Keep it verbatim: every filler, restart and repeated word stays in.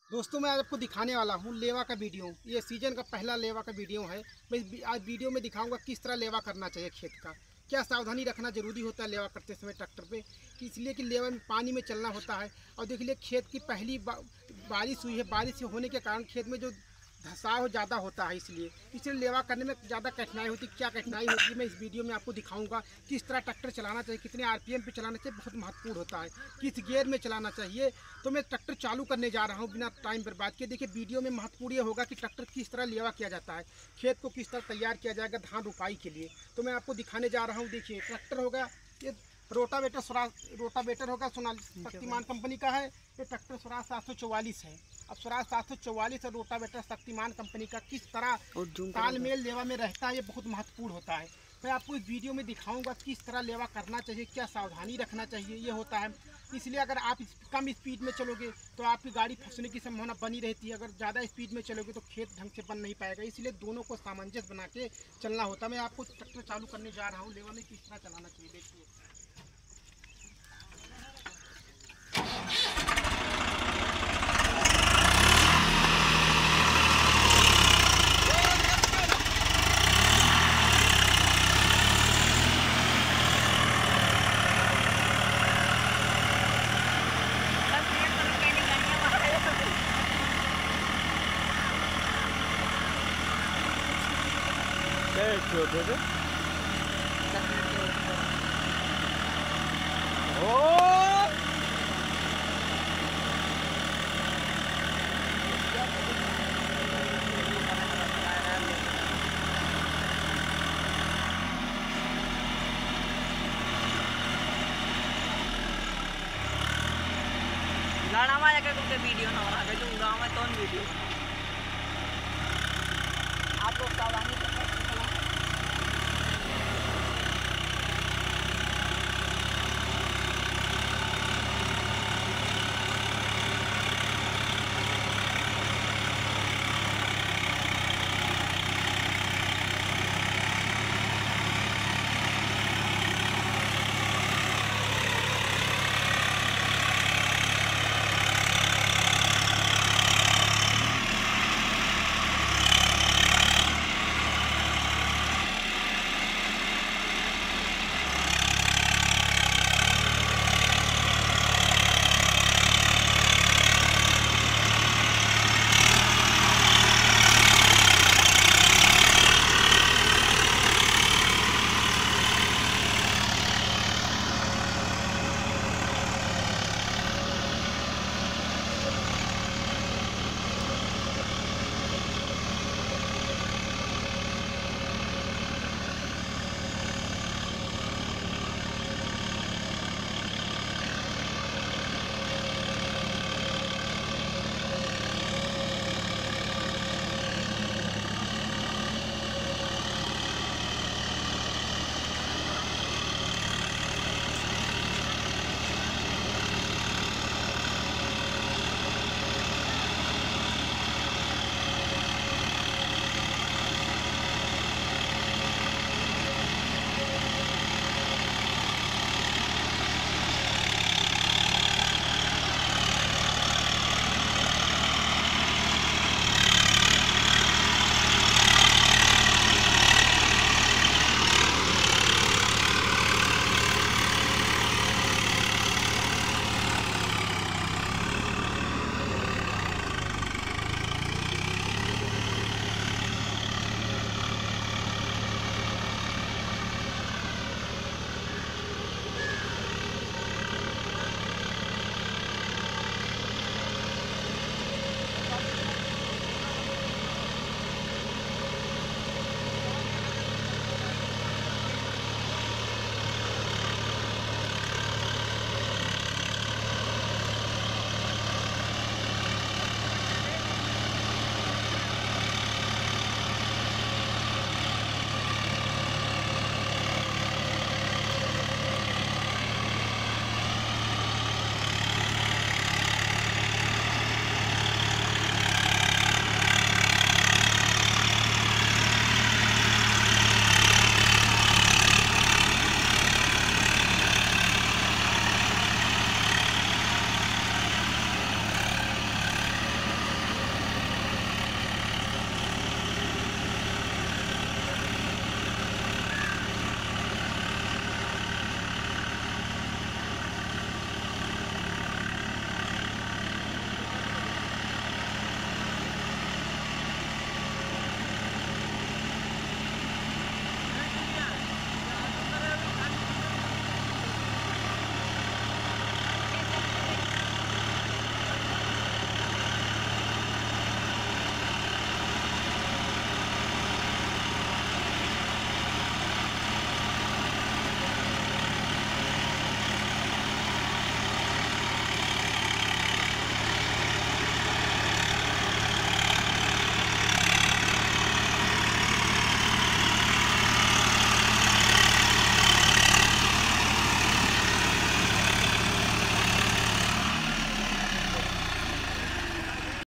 दोस्तों मैं आज आपको दिखाने वाला हूँ लेवा का वीडियो। ये सीजन का पहला लेवा का वीडियो है। मैं आज वीडियो में दिखाऊंगा किस तरह लेवा करना चाहिए, खेत का क्या सावधानी रखना जरूरी होता है लेवा करते समय ट्रैक्टर पे, कि इसलिए कि लेवा में पानी में चलना होता है। और देख लीजिए खेत की पहली बा, बारिश हुई है, बारिश होने के कारण खेत में जो धसाव ज़्यादा होता है, इसलिए इसलिए लेवा करने में ज़्यादा कठिनाई होती है। क्या कठिनाई होती है मैं इस वीडियो में आपको दिखाऊंगा। किस तरह ट्रैक्टर चलाना चाहिए, कितने आरपीएम पे चलाना चाहिए, बहुत महत्वपूर्ण होता है। किस गियर में चलाना चाहिए। तो मैं ट्रैक्टर चालू करने जा रहा हूँ बिना टाइम बर्बाद किए। देखिए वीडियो में महत्वपूर्ण ये होगा कि ट्रैक्टर किस तरह लेवा किया जाता है, खेत को किस तरह तैयार किया जाएगा धान रुपाई के लिए। तो मैं आपको दिखाने जा रहा हूँ। देखिए ट्रैक्टर होगा ये रोटावेटर स्वराज रोटावेटर होगा, सोनालिका शक्तिमान कंपनी का है। ये ट्रैक्टर स्वराज सात सौ चौवालीस है। अब स्वराज सात सौ चौवालीस और रोटावेटर शक्तिमान कंपनी का किस तरह तालमेल लेवा में रहता है, ये बहुत महत्वपूर्ण होता है। मैं आपको इस वीडियो में दिखाऊंगा किस तरह लेवा करना चाहिए, क्या सावधानी रखना चाहिए, ये होता है। इसलिए अगर आप कम स्पीड में चलोगे तो आपकी गाड़ी फंसने की संभावना बनी रहती है। अगर ज़्यादा स्पीड में चलोगे तो खेत ढंग से बन नहीं पाएगा। इसलिए दोनों को सामंजस्य बना के चलना होता है। मैं आपको ट्रैक्टर चालू करने जा रहा हूँ, लेवा में किस तरह चलाना चाहिए देखिए। छोटे से ओ लाना वाला का वीडियो ना रहा है जो उड़ा में तो वीडियो